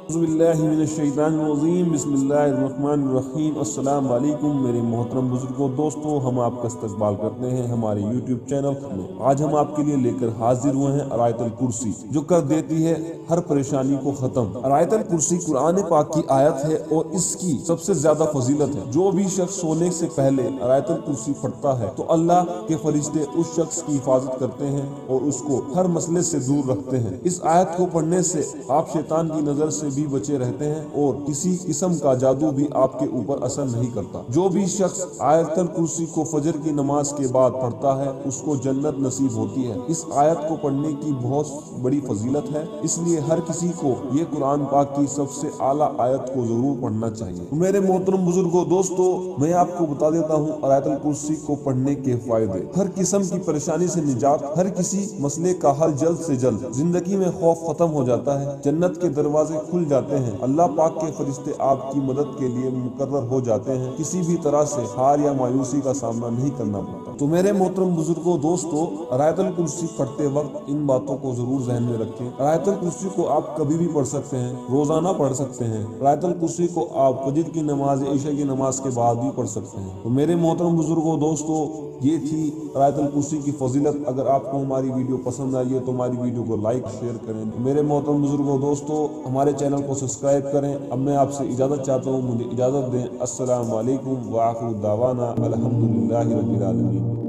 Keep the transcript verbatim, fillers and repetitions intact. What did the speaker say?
बिस्मिल्लाहिर्रहमानिर्रहीम बिस्मिल्लाहिर्रहमानिर्रहीम। अस्सलाम वालेकुम मेरे मोहतरम बुजुर्गों, दोस्तों, हम आपका इस्तकबाल करते हैं हमारे यूट्यूब चैनल में। आज हम आपके लिए लेकर हाजिर हुए हैं आयतुल कुर्सी, जो कर देती है हर परेशानी को खत्म। आयतुल कुर्सी कुरान पाक की आयत है और इसकी सबसे ज्यादा फजीलत है। जो भी शख्स सोने से पहले आयतुल कुर्सी पढ़ता है तो अल्लाह के फरिश्ते उस शख्स की हिफाजत करते हैं और उसको हर मसले से दूर रखते हैं। इस आयत को पढ़ने से आप शैतान की नजर से भी बचे रहते हैं और किसी किस्म का जादू भी आपके ऊपर असर नहीं करता। जो भी शख्स आयतुल कुर्सी को फजर की नमाज के बाद पढ़ता है उसको जन्नत नसीब होती है। इस आयत को पढ़ने की बहुत बड़ी फजीलत है, इसलिए हर किसी को ये कुरान पाक की सबसे आला आयत को जरूर पढ़ना चाहिए। मेरे मोहतरम बुजुर्गों, दोस्तों, मैं आपको बता देता हूँ आयतुल कुर्सी को पढ़ने के फायदे। हर किस्म की परेशानी से निजात, हर किसी मसले का हल जल्द से जल्द, जिंदगी में खौफ खत्म हो जाता है, जन्नत के दरवाजे खुल जाते हैं, अल्लाह पाक के फरिश्ते आपकी मदद के लिए मुकर्रर हो जाते हैं, किसी भी तरह से हार या मायूसी का सामना नहीं करना पड़ता। तो मेरे मोहतरम बुजुर्गों, दोस्तों, आयतुल कुर्सी पढ़ते वक्त इन बातों को जरूर ध्यान में रखें। आयतुल कुर्सी को आप कभी भी पढ़ सकते हैं, रोजाना पढ़ सकते हैं। आयतुल कुर्सी को आप फजर की नमाज, ईशा की नमाज के बाद भी पढ़ सकते हैं। तो मेरे मोहतरम बुजुर्गों, दोस्तों, ये थी आयतुल कुर्सी की फजीलत। अगर आपको हमारी वीडियो पसंद आई है तो हमारी वीडियो को लाइक शेयर करें। मेरे मोहतरम बुजुर्गों, दोस्तों, हमारे चैनल को सब्सक्राइब करें। अब मैं आपसे इजाज़त चाहता हूँ, मुझे इजाज़त दें। अस्सलाम वालेकुम व आखिर दावाना अल्हम्दुलिल्लाहि रब्बिल आलमीन।